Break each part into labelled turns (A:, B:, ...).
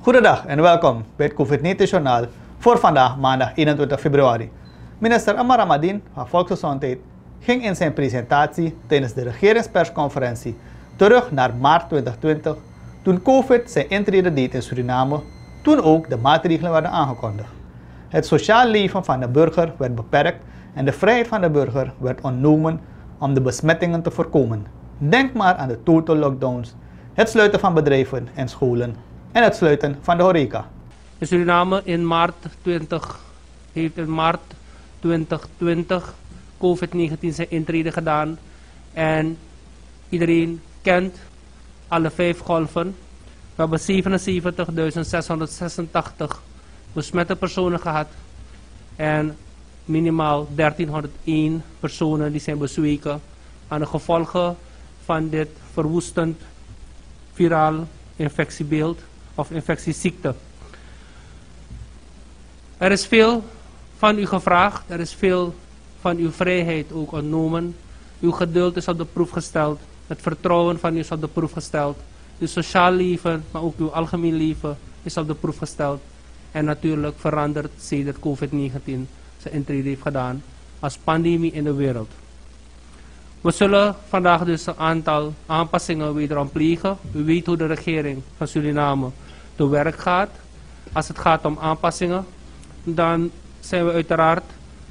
A: Goedendag en welkom bij het COVID-19-journaal voor vandaag maandag 21 februari. Minister Amara Madin van Volksgezondheid ging in zijn presentatie tijdens de regeringspersconferentie terug naar maart 2020, toen COVID zijn intrede deed in Suriname, toen ook de maatregelen werden aangekondigd. Het sociaal leven van de burger werd beperkt en de vrijheid van de burger werd ontnomen om de besmettingen te voorkomen. Denk maar aan de total lockdowns, het sluiten van bedrijven en scholen en het sluiten van de horeca.
B: In Suriname heeft in maart 2020 COVID-19 zijn intrede gedaan en iedereen kent alle 5 golven. We hebben 77.686 besmette personen gehad en minimaal 1301 personen die zijn bezweken aan de gevolgen van dit verwoestend viraal infectiebeeld of infectieziekte. Er is veel van u gevraagd, er is veel van uw vrijheid ook ontnomen. Uw geduld is op de proef gesteld, het vertrouwen van u is op de proef gesteld. Uw sociaal leven, maar ook uw algemeen leven is op de proef gesteld. En natuurlijk veranderd sedert COVID-19 zijn intrede heeft gedaan als pandemie in de wereld. We zullen vandaag dus een aantal aanpassingen wederom plegen. U weet hoe de regering van Suriname te werk gaat. Als het gaat om aanpassingen, dan zijn we uiteraard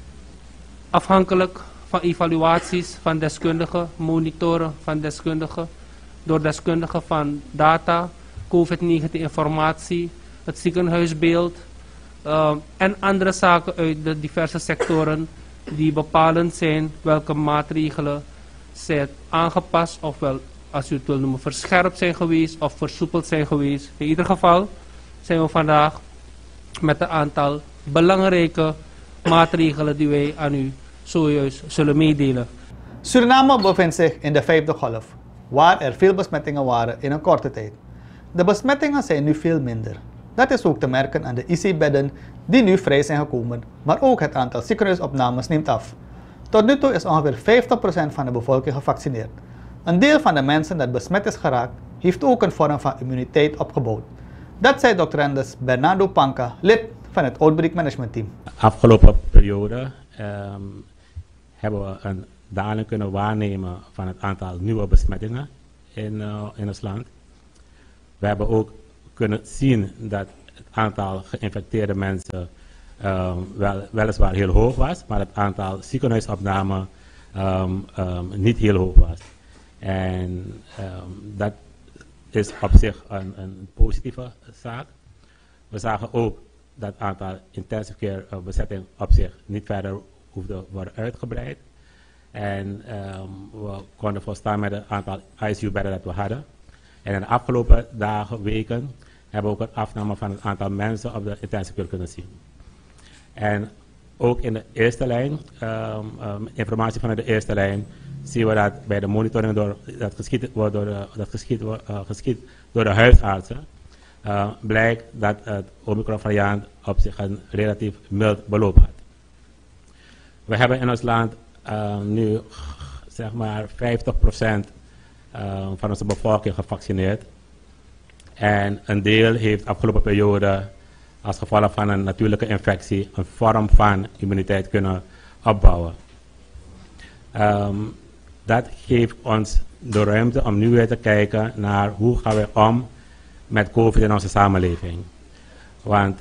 B: afhankelijk van evaluaties van deskundigen, monitoren van deskundigen, door deskundigen van data, COVID-19 informatie, het ziekenhuisbeeld en andere zaken uit de diverse sectoren die bepalend zijn welke maatregelen zijn aangepast ofwel, als u het wil noemen, verscherpt zijn geweest of versoepeld zijn geweest. In ieder geval zijn we vandaag met een aantal belangrijke maatregelen die wij aan u zojuist zullen meedelen.
A: Suriname bevindt zich in de 5e golf, waar er veel besmettingen waren in een korte tijd. De besmettingen zijn nu veel minder. Dat is ook te merken aan de IC-bedden die nu vrij zijn gekomen, maar ook het aantal ziekenhuisopnames neemt af. Tot nu toe is ongeveer 50% van de bevolking gevaccineerd. Een deel van de mensen dat besmet is geraakt, heeft ook een vorm van immuniteit opgebouwd. Dat zei doctorandus Bernardo Panca, lid van het Outbreak Management Team.
C: Afgelopen periode hebben we een daling kunnen waarnemen van het aantal nieuwe besmettingen in ons land. We hebben ook kunnen zien dat het aantal geïnfecteerde mensen weliswaar heel hoog was, maar het aantal ziekenhuisopnamen niet heel hoog was. En dat is op zich een positieve zaak. We zagen ook dat het aantal intensive care bezetting op zich niet verder hoefde worden uitgebreid. En we konden volstaan met het aantal ICU-bedden dat we hadden. En in de afgelopen dagen, weken, hebben we ook een afname van het aantal mensen op de intensive care kunnen zien. En ook in de eerste lijn, informatie vanuit de eerste lijn, zien we dat bij de monitoring dat geschiet door de huisartsen, blijkt dat het Omicron-variant op zich een relatief mild beloop had. We hebben in ons land nu zeg maar 50% van onze bevolking gevaccineerd. En een deel heeft afgelopen periode als gevolg van een natuurlijke infectie een vorm van immuniteit kunnen opbouwen. Dat geeft ons de ruimte om nu weer te kijken naar hoe gaan we om met COVID in onze samenleving. Want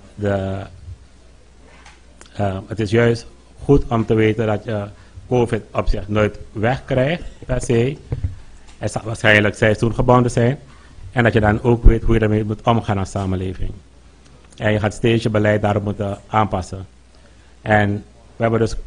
C: het is juist goed om te weten dat je COVID op zich nooit wegkrijgt per se. Het zal waarschijnlijk seizoengebonden zijn. En dat je dan ook weet hoe je ermee moet omgaan als samenleving. En je gaat steeds je beleid daarop moeten aanpassen. En we hebben dus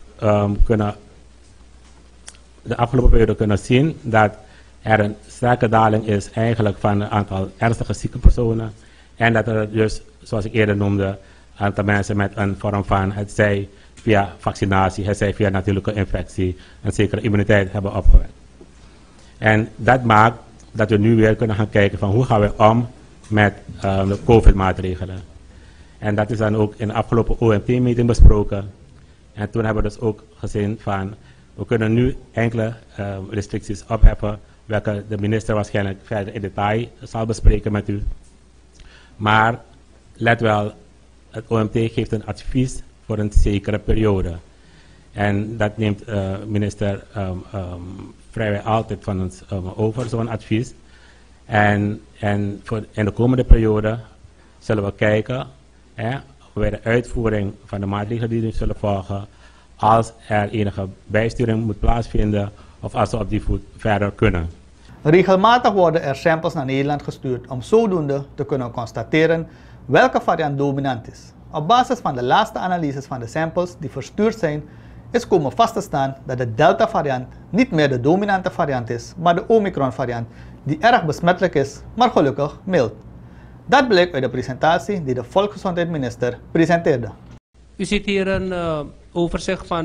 C: de afgelopen periode kunnen zien dat er een sterke daling is eigenlijk van het aantal ernstige zieke personen. En dat er dus, zoals ik eerder noemde, een aantal mensen met een vorm van, het zij via vaccinatie, het zij via natuurlijke infectie, een zekere immuniteit hebben opgewekt. En dat maakt dat we nu weer kunnen gaan kijken van hoe gaan we om met de COVID-maatregelen. En dat is dan ook in de afgelopen OMT-meeting besproken. En toen hebben we dus ook gezien van, we kunnen nu enkele restricties opheffen, welke de minister waarschijnlijk verder in detail zal bespreken met u. Maar let wel, het OMT geeft een advies voor een zekere periode. En dat neemt minister vrijwel altijd van ons over, zo'n advies. En in de komende periode zullen we kijken bij de uitvoering van de maatregelen die we zullen volgen, als er enige bijsturing moet plaatsvinden of als we op die voet verder kunnen.
A: Regelmatig worden er samples naar Nederland gestuurd om zodoende te kunnen constateren welke variant dominant is. Op basis van de laatste analyses van de samples die verstuurd zijn, is komen vast te staan dat de Delta-variant niet meer de dominante variant is, maar de Omicron-variant, die erg besmettelijk is, maar gelukkig mild. Dat bleek uit de presentatie die de volksgezondheidsminister presenteerde.
B: U ziet hier een overzicht van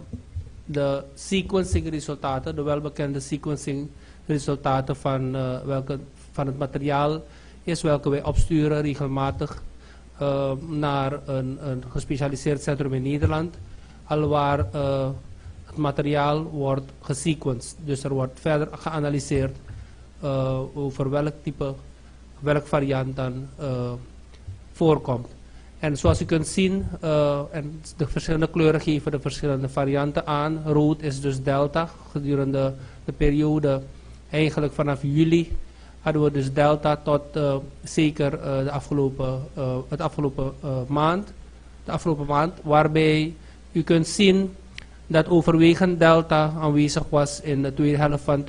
B: de sequencing-resultaten, de welbekende sequencing-resultaten van het materiaal is welke wij opsturen regelmatig naar een gespecialiseerd centrum in Nederland, alwaar het materiaal wordt gesequenced. Dus er wordt verder geanalyseerd over welk variant dan voorkomt. En zoals u kunt zien, en de verschillende kleuren geven de verschillende varianten aan. Rood is dus Delta. Gedurende de periode, eigenlijk vanaf juli, hadden we dus Delta tot zeker de afgelopen maand, waarbij u kunt zien dat overwegend Delta aanwezig was in de tweede helft van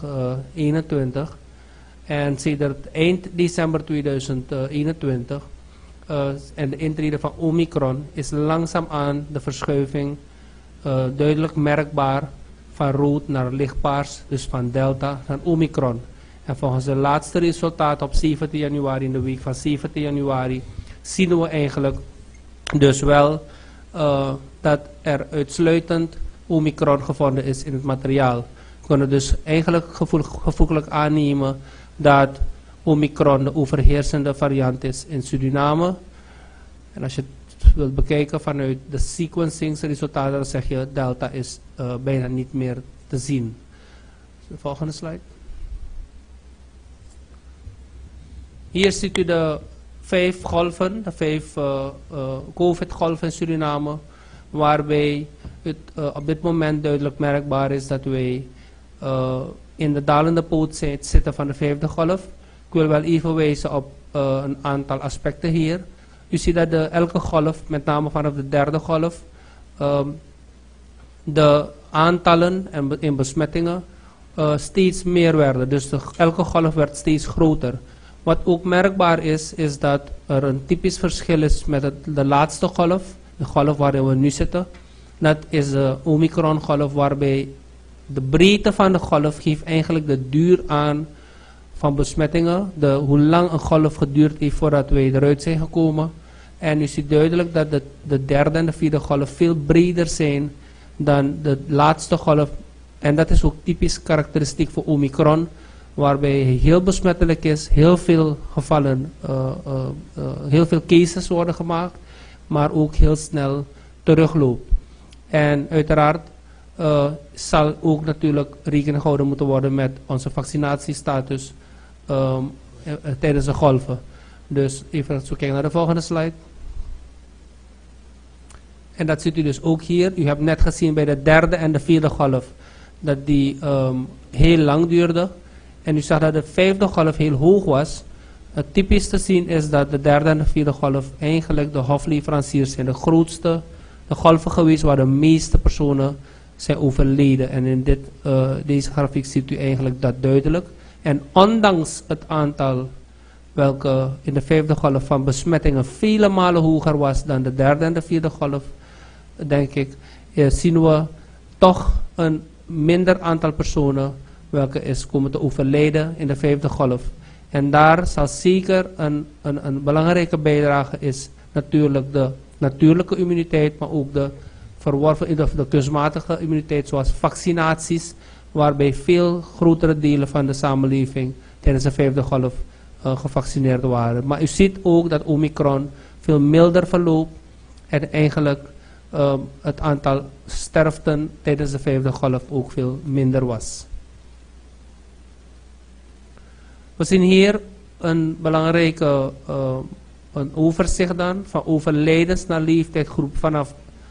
B: 2021. En sedert eind december 2021 en de intrede van Omicron is langzaamaan de verschuiving duidelijk merkbaar van rood naar lichtpaars, dus van Delta naar Omicron. En volgens de laatste resultaten op 17 januari, in de week van 17 januari, zien we eigenlijk dus wel dat er uitsluitend Omicron gevonden is in het materiaal. We kunnen dus eigenlijk gevoeglijk aannemen dat Omicron de overheersende variant is in Suriname. En als je het wilt bekijken vanuit de sequencingsresultaten, dan zeg je Delta is bijna niet meer te zien. De volgende slide. Hier ziet u de 5 golven, de 5 COVID-golven in Suriname, waarbij het op dit moment duidelijk merkbaar is dat wij in de dalende poot zitten van de 5e golf. Ik wil wel even wijzen op een aantal aspecten hier. U ziet dat elke golf, met name vanaf de 3e golf, de aantallen in besmettingen steeds meer werden. Dus elke golf werd steeds groter. Wat ook merkbaar is dat er een typisch verschil is met de laatste golf, de golf waarin we nu zitten. Dat is de Omicron golf, waarbij de breedte van de golf geeft eigenlijk de duur aan van besmettingen. Hoe lang een golf geduurd heeft voordat wij eruit zijn gekomen. En u ziet duidelijk dat de 3e en de 4e golf veel breder zijn dan de laatste golf. En dat is ook typisch karakteristiek voor Omicron, waarbij hij heel besmettelijk is, heel veel gevallen, heel veel cases worden gemaakt, maar ook heel snel terugloopt. En uiteraard zal ook natuurlijk rekening gehouden moeten worden met onze vaccinatiestatus tijdens de golven. Dus even zo kijken naar de volgende slide. En dat ziet u dus ook hier. U hebt net gezien bij de 3e en de 4e golf dat die heel lang duurde. En u zag dat de 5e golf heel hoog was. Het typisch te zien is dat de 3e en de 4e golf eigenlijk de hofleveranciers zijn. De grootste, de golven geweest waar de meeste personen zijn overleden. En in deze grafiek ziet u eigenlijk dat duidelijk. En ondanks het aantal welke in de 5e golf van besmettingen vele malen hoger was dan de 3e en de 4e golf, denk ik, zien we toch een minder aantal personen welke is komen te overlijden in de 5e golf. En daar zal zeker een belangrijke bijdrage is natuurlijk de natuurlijke immuniteit, maar ook de verworven de kunstmatige immuniteit zoals vaccinaties, waarbij veel grotere delen van de samenleving tijdens de 5e golf gevaccineerd waren. Maar u ziet ook dat Omicron veel milder verloopt en eigenlijk het aantal sterften tijdens de 5e golf ook veel minder was. We zien hier een belangrijke een overzicht dan van overlijdens naar leeftijdsgroep vanaf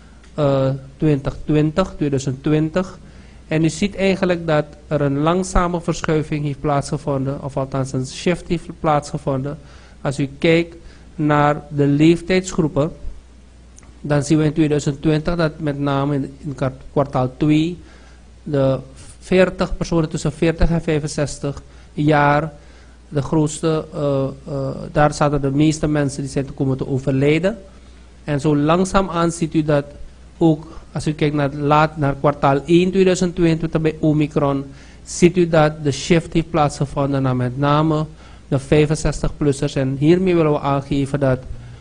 B: 2020. En u ziet eigenlijk dat er een langzame verschuiving heeft plaatsgevonden, of althans een shift heeft plaatsgevonden. Als u kijkt naar de leeftijdsgroepen, dan zien we in 2020 dat met name in kwartaal 2 de 40 personen tussen 40 en 65 jaar, de grootste, daar zaten de meeste mensen die zijn komen te overlijden. En zo langzaamaan ziet u dat ook, als u kijkt naar kwartaal 1 2022 bij Omicron, ziet u dat de shift heeft plaatsgevonden naar met name de 65-plussers. En hiermee willen we aangeven dat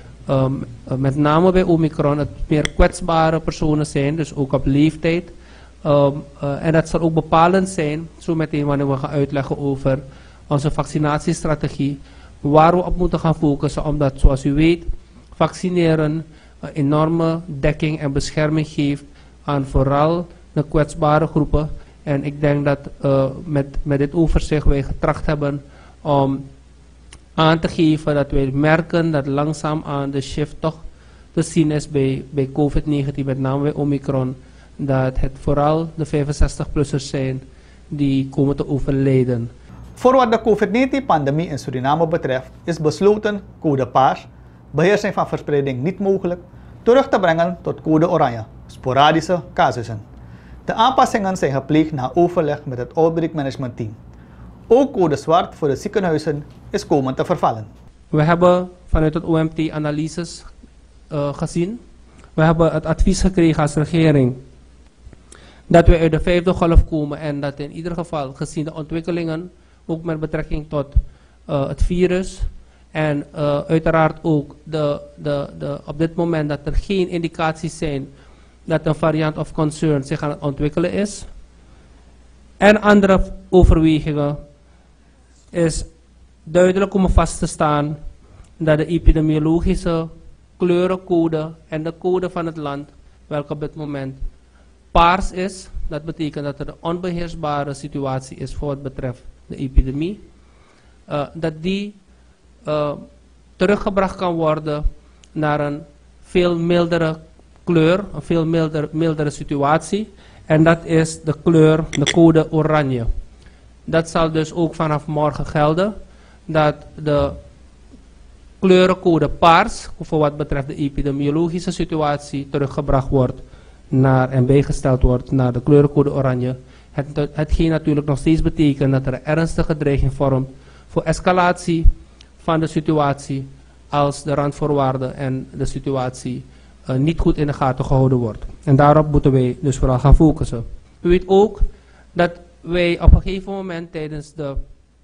B: met name bij Omicron het meer kwetsbare personen zijn, dus ook op leeftijd. En dat zal ook bepalend zijn, zo meteen wanneer we gaan uitleggen over onze vaccinatiestrategie, waar we op moeten gaan focussen, omdat zoals u weet, vaccineren enorme dekking en bescherming geeft aan vooral de kwetsbare groepen. En ik denk dat met dit overzicht wij getracht hebben om aan te geven dat wij merken dat langzaamaan de shift toch te zien is bij COVID-19, met name bij Omicron, dat het vooral de 65-plussers zijn die komen te overlijden.
A: Voor wat de COVID-19-pandemie in Suriname betreft is besloten code paars, beheersing van verspreiding niet mogelijk, terug te brengen tot code oranje, sporadische casussen. De aanpassingen zijn gepleegd na overleg met het Outbreak Management Team. Ook code zwart voor de ziekenhuizen is komen te vervallen.
B: We hebben vanuit het OMT analyses gezien. We hebben het advies gekregen als regering dat we uit de 5e golf komen en dat in ieder geval gezien de ontwikkelingen, ook met betrekking tot het virus en uiteraard ook op dit moment dat er geen indicaties zijn dat een variant of concern zich aan het ontwikkelen is. En andere overwegingen is duidelijk om vast te staan dat de epidemiologische kleurencode en de code van het land, welke op dit moment paars is, dat betekent dat er een onbeheersbare situatie is voor wat betreft de epidemie, dat die teruggebracht kan worden naar een veel mildere kleur, een veel mildere situatie. En dat is de kleur, de code oranje. Dat zal dus ook vanaf morgen gelden, dat de kleurencode paars, voor wat betreft de epidemiologische situatie, teruggebracht wordt naar en bijgesteld wordt naar de kleurencode oranje. Hetgeen natuurlijk nog steeds betekent dat er een ernstige dreiging vormt voor escalatie van de situatie als de randvoorwaarden en de situatie niet goed in de gaten gehouden wordt. En daarop moeten wij dus vooral gaan focussen. U weet ook dat wij op een gegeven moment tijdens de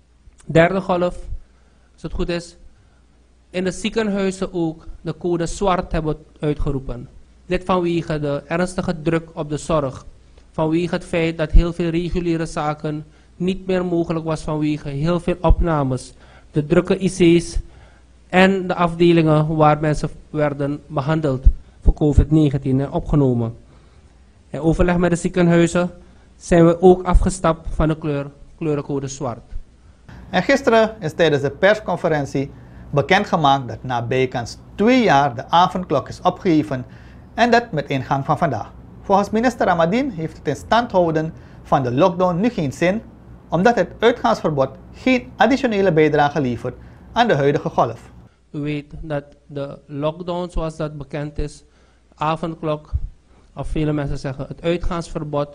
B: 3e golf, als het goed is, in de ziekenhuizen ook de code zwart hebben uitgeroepen. Dit vanwege de ernstige druk op de zorg. Vanwege het feit dat heel veel reguliere zaken niet meer mogelijk was vanwege heel veel opnames. De drukke IC's en de afdelingen waar mensen werden behandeld voor COVID-19 en opgenomen. In overleg met de ziekenhuizen zijn we ook afgestapt van de kleurencode zwart.
A: En gisteren is tijdens de persconferentie bekendgemaakt dat na bijkans 2 jaar de avondklok is opgeheven en dat met ingang van vandaag. Volgens minister Ramadien heeft het in stand houden van de lockdown nu geen zin, omdat het uitgaansverbod geen additionele bijdrage levert aan de huidige golf.
B: U weet dat de lockdown, zoals dat bekend is, avondklok, of vele mensen zeggen het uitgaansverbod,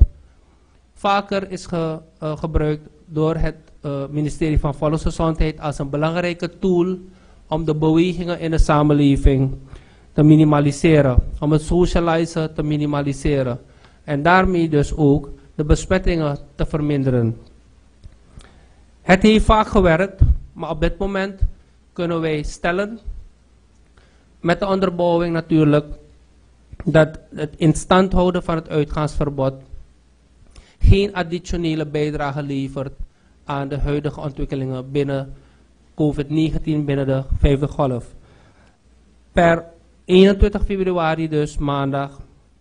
B: vaker is gebruikt door het ministerie van Volksgezondheid als een belangrijke tool om de bewegingen in de samenleving te minimaliseren, om het socializen te minimaliseren en daarmee dus ook de besmettingen te verminderen. Het heeft vaak gewerkt, maar op dit moment kunnen wij stellen, met de onderbouwing natuurlijk, dat het in stand houden van het uitgaansverbod geen additionele bijdrage levert aan de huidige ontwikkelingen binnen COVID-19, binnen de 5e golf. Per 21 februari, dus maandag,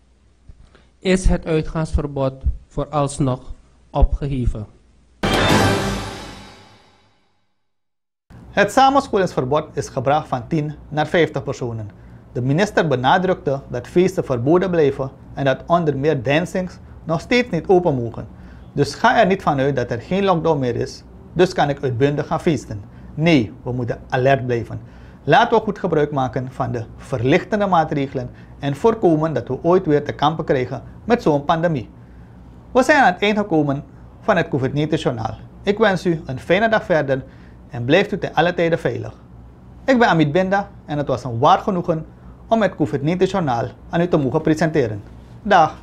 B: is het uitgaansverbod vooralsnog opgeheven.
A: Het samenscholingsverbod is gebracht van 10 naar 50 personen. De minister benadrukte dat feesten verboden blijven en dat onder meer dancings nog steeds niet open mogen. Dus ga er niet vanuit dat er geen lockdown meer is, dus kan ik uitbundig gaan feesten. Nee, we moeten alert blijven. Laten we goed gebruik maken van de verlichtende maatregelen en voorkomen dat we ooit weer te kampen krijgen met zo'n pandemie. We zijn aan het eind gekomen van het COVID-19-journaal. Ik wens u een fijne dag verder en blijft u ten alle tijde veilig. Ik ben Amit Binda en het was een waar genoegen om het COVID-19-journaal aan u te mogen presenteren. Dag!